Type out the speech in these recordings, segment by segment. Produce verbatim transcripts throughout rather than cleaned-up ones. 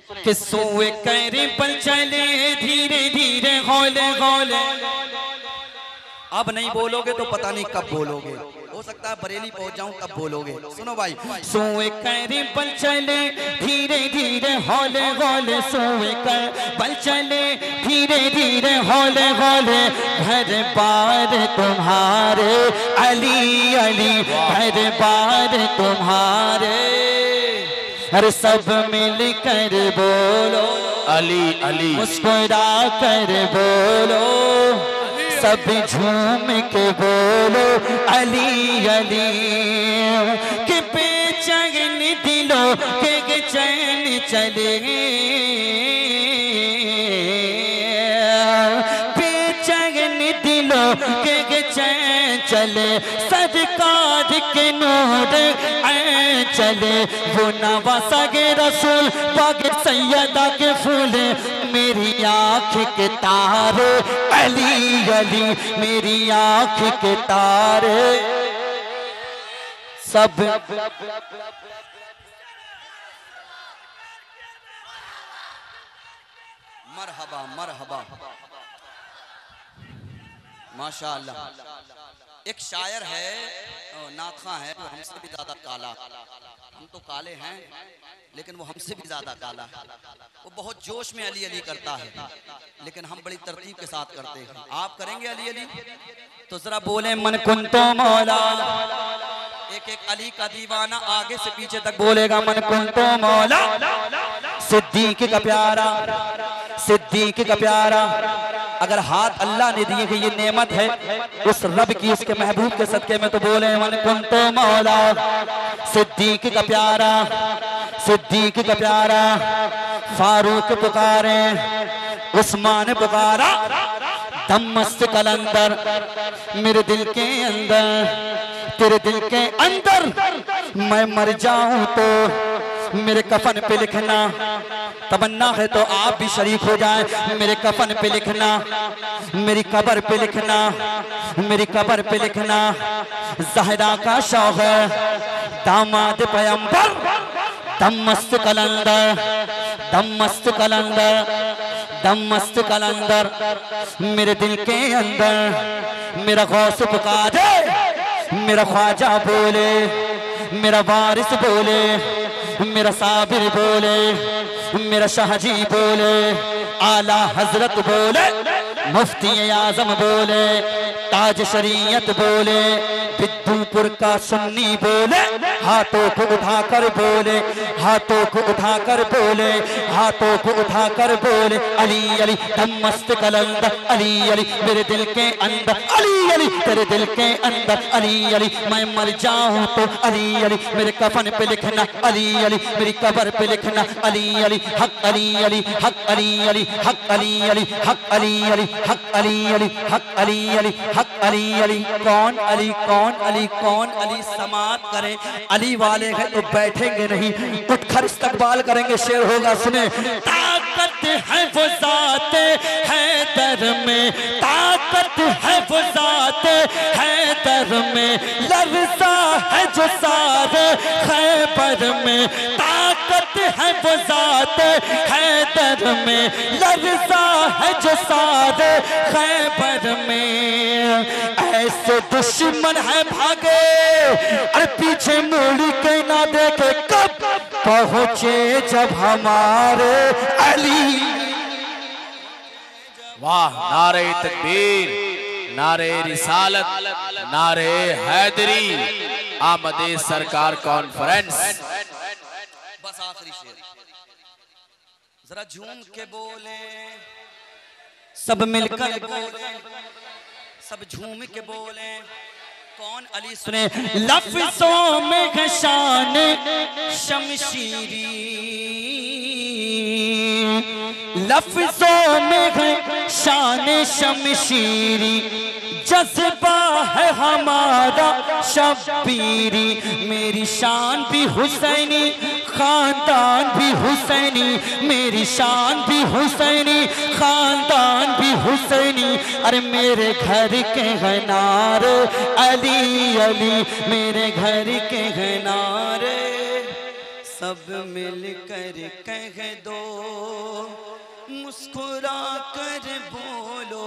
कि सोए करे पर चले धीरे धीरे हौले हौले। अब नहीं बोलोगे तो पता नहीं कब बोलोगे, हो सकता है बरेली पहुंच जाऊं तब बोलोगे। सुनो भाई, सोए करे पर चले धीरे धीरे हौले हौले, सोए कर पर चले धीरे धीरे हौले हौले। घर बार तुम्हारे अली अली, घर बार तुम्हारे। हर सब मिल कर बोलो अली अली, मुस्कुरा कर बोलो, सब झूम के बोलो अली अली। कि बेचैन दिलों के चैन चले, बेचैन दिलों के चैन चले। सरकार के नूर ऐ चले, वो नवासा के रसूल पाक सैयदा के फूल। मेरी आँख के तारे अली अली, मेरी आँख के तारे सब। मरहबा मरहबा माशाअल्लाह। एक शायर है, नाखा है, वो हमसे भी ज्यादा काला। हम तो काले हैं लेकिन वो हमसे भी ज्यादा काला है। वो बहुत जोश में अली अली करता है, लेकिन हम बड़ी तरतीब के साथ करते हैं। आप करेंगे अली अली तो जरा बोले मन कुन तो मौला। एक एक अली का दीवाना आगे से पीछे तक बोलेगा मन कुन तो मौला। सिद्दीक का प्यारा, सिद्दीक का प्यारा। अगर हाथ अल्लाह ने दिए कि ये नेमत है उस रब की, उसके महबूब के सदके में, तो बोले मन कुन तो मौला। सिद्दीक का प्यारा, सिद्दीक का प्यारा। फारूक पुकारे, उस्मान पुकारा। दम मस्त कलंदर मेरे दिल के अंदर, तेरे दिल के अंदर मैं मर जाऊं तो मेरे कफन पे लिखना। तमन्ना है तो आप भी शरीक हो जाएं। मेरे कफन पे लिखना, मेरी कब्र पे लिखना, मेरी कब्र पे लिखना। ज़हरा का शौक है दामाद पैगंबर। दम मस्त कलंदर, दम मस्त कलंदर, दम मस्त कलंदर मेरे दिल के अंदर। मेरा गौस पुकारे, मेरा ख्वाजा बोले, मेरा वारिस बोले, मेरा साबिर बोले, मेरा शाहजी बोले, आला हजरत बोले, मुफ्ती आजम बोले, ताज शरीयत बोले, बिद्दूपुर का सुन्नी बोले। हाथों को उठाकर बोले, हाथों को उठाकर बोले, हाथों को उठाकर बोले अली अली। दम मस्त कलंदर अली अली मेरे दिल के अंदर, अली अली तेरे दिल के अंदर, अली अली मैं मर जाऊं तो अली अली मेरे कफन पे लिखना, अली अली मेरी कब्र पे लिखना। अली अली हक अली अली हक अली अली हक अली अली हक अली अली हक अली अली हक अली अली हक अली अली। कौन अली, कौन अली, कौन अली? समात करें, अली वाले हैं तो बैठेंगे नहीं, उठकर इस्तकबाल करेंगे। शेर होगा, सुने। ताकत है वो ज़ात हैदर में, ताकत है वो ज़ात हैदर में, लर्ज़ा है जो सारे खैबर में। ताकत है वो ज़ात हैदर में, लर्ज़ा है जो सारे खैबर में। ऐसे दुश्मन है भागे, अरे पीछे मुड़ के ना देखे, कब पहुंचे जब हमारे अली। वाह! नारे तकबीर, नारे रिसालत, नारे हैदरी, आमदे सरकार कॉन्फ्रेंस। बस आखिरी शेर, जरा झूम के बोले, सब मिलकर बोले, सब झूम के बोले। कौन अली? सुने। लफ्ज़ों में है शान शमशीरी, लफ्ज़ों में है शान शमशीरी, जज्बा है हमारा शब्बीरी। मेरी शान भी हुसैनी, खानदान भी हुसैनी, मेरी शान भी हुसैनी, खानदान भी हुसैनी। अरे मेरे घर के है नारे अली अली, मेरे घर के है नारे। सब मिलकर कह दो, मुस्कुरा कर बोलो।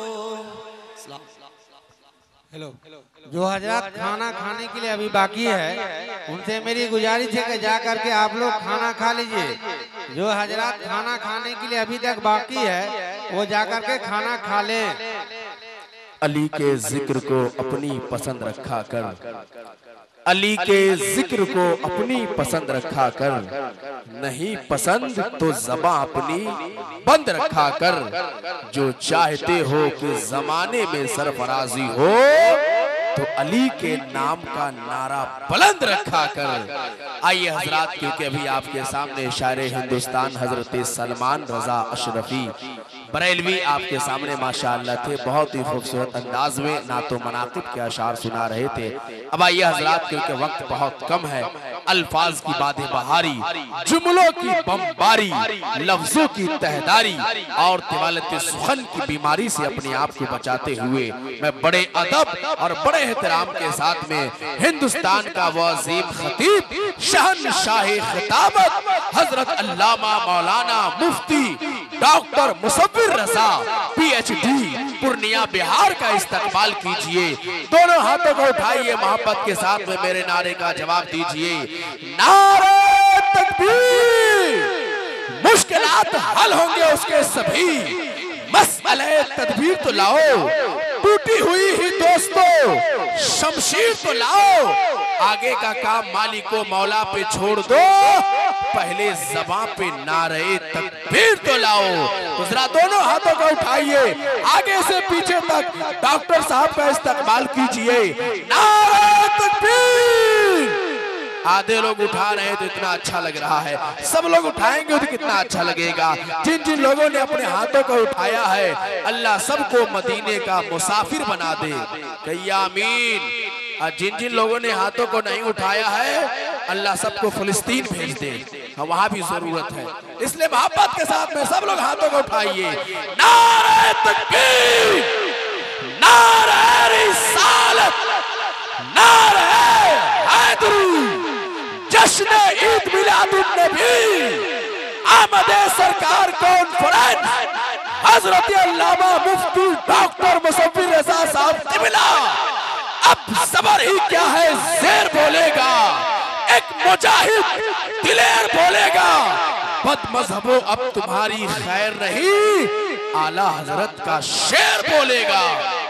हेलो, जो हजरत खाना खाने के लिए अभी बाकी है उनसे मेरी गुजारिश है कि जा करके आप लोग खाना खा लीजिए। जो हजरत खाना खाने के लिए अभी तक बाकी है वो जा करके खाना खा लें। अली के जिक्र को अपनी पसंद रखा कर, अली के जिक्र को अपनी पसंद रखा कर, नहीं पसंद तो ज़बां अपनी बंद रखा कर। जो चाहते हो कि जमाने में सरफराजी हो तो अली के नाम का नारा बुलंद रखा कर। आइए हजरात, क्योंकि अभी आपके सामने शायरे हिंदुस्तान हजरत सलमान रजा अशरफी बरेलवी आपके सामने माशाअल्लाह थे, बहुत ही खूबसूरत अंदाज में नातो मनाकिब के अशार सुना रहे थे। अब आइए हजरात, क्योंकि वक्त बहुत कम है, अल्फाज की बातें बहारी, जुमलों की बमबारी, लफ्जों की तहदारी और तिवालत सुखन की बीमारी से अपने आप को बचाते हुए मैं बड़े अदब और बड़े एहतराम के साथ में हिंदुस्तान का वो अजीम खतीब शहनशाह खिताबत हजरत अल्लामा मौलाना मुफ्ती डॉक्टर मुसव्विर रजा पीएचडी पूर्णिया बिहार का इस्तकबाल कीजिए। दोनों हाथों को उठाइए, मोहब्बत के साथ में मेरे नारे का जवाब दीजिए। नारे तकबीर, मुश्किलात हल होंगे उसके सभी, मसले तदबीर तो लाओ, टूटी हुई ही दोस्तों शमशीर तो लाओ। आगे का काम मालिको मौला पे छोड़ दो, पहले ज़बां पे नारे तकबीर तो लाओ। दूसरा, दोनों हाथों को उठाइए, आगे से पीछे तक डॉक्टर साहब का इस्तकबाल कीजिए। नारे तकबीर। आधे लोग उठा रहे हैं तो इतना अच्छा लग रहा है, सब लोग उठाएंगे तो कितना अच्छा लगेगा। जिन जिन लोगों ने अपने हाथों को उठाया है, अल्लाह सबको मदीने का मुसाफिर बना दे, कहिए आमीन। और जिन जिन लोगों ने हाथों को नहीं उठाया है, अल्लाह सबको फिलिस्तीन भेज दे, वहां भी जरूरत है। इसलिए मोहब्बत के साथ में सब लोग हाथों को उठाइए। नारे तकबीर, नारे रिसालत, नारे हैदरी, जश्न ईद मिलादुन नबी, आमदे सरकार कॉन्फ्रेंस, हजरत अल्लामा मुफ्ती डॉक्टर मुसव्विर रजा साहब तिबला। अब सबर ही क्या है, शेर बोलेगा, एक मुजाहिद दिलेर बोलेगा। बद मजहबो अब तुम्हारी खैर नहीं, आला हजरत का शेर बोलेगा।